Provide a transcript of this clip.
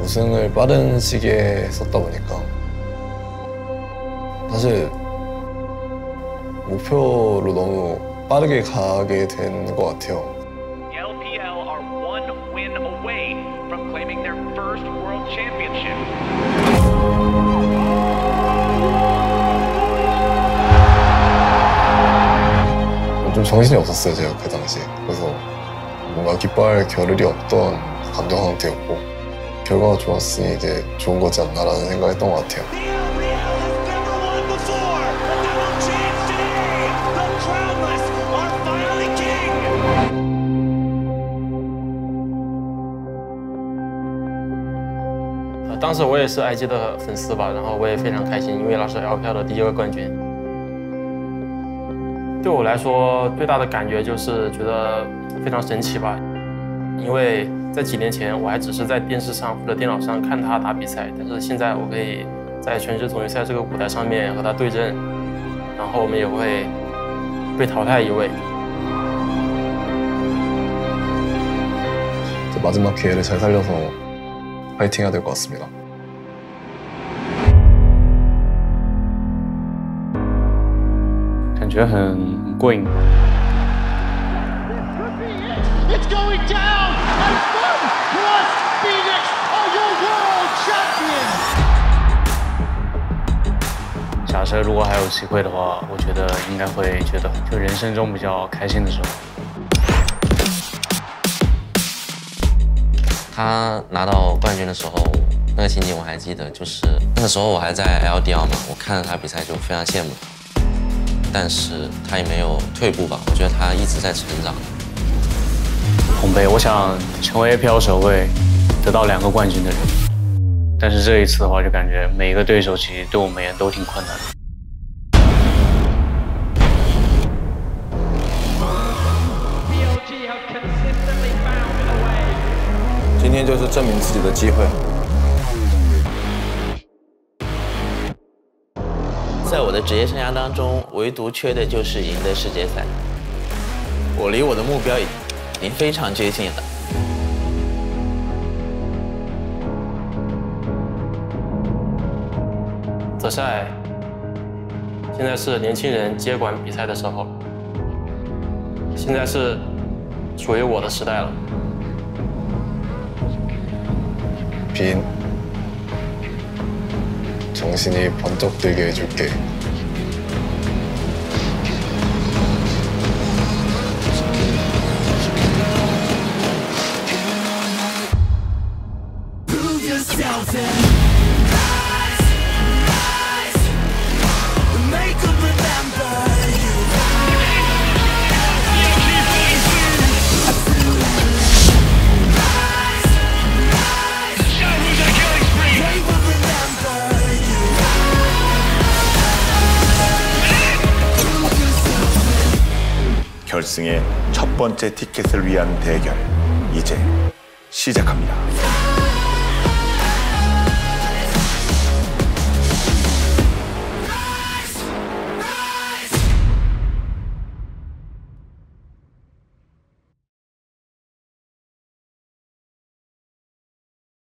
우승을 빠른 시기에 했었다 보니까 사실 목표로 너무 빠르게 가게 된 것 같아요. LPL are one win away from claiming their first world championship. 좀 정신이 없었어요, 제가 그 당시에. 그래서 뭔가 기뻐할 겨를이 없던 감정 상태였고 결과가 좋았으니 이제 좋은 거지 않나라는 생각했던 것 같아요. 当时我也是 IG 的粉丝吧，然后我也非常开心，因为那是 LPL 的第1个冠军。对我来说，最大的感觉就是觉得非常神奇吧，因为在几年前我还只是在电视上或者电脑上看他打比赛，但是现在我可以在全职总决赛这个舞台上面和他对阵，然后我们也会被淘汰一位。 마지막 기회를 잘 살려서 파이팅해야 될 것 같습니다. 감觉很过瘾。 It's going down, and Fun plus Phoenix are your world champions. 假设如果还有机会的话，我觉得应该会觉得就人生中比较开心的时候。 他拿到冠军的时候，那个情景我还记得，就是那个时候我还在 LDL 嘛，我看着他比赛就非常羡慕他，但是他也没有退步吧，我觉得他一直在成长。 捧杯，我想成为 APL 首位得到2个冠军的人，但是这一次的话，就感觉每一个对手其实对我们也都挺困难的。 今天就是证明自己的机会。 在我的职业生涯当中，唯独缺的就是赢得世界赛。我离我的目标已经非常接近了。 泽赛，现在是年轻人接管比赛的时候，现在是属于我的时代了。 빈, 정신이 번쩍 들게 해줄게. 결승의 첫 번째 티켓을 위한 대결 이제 시작합니다.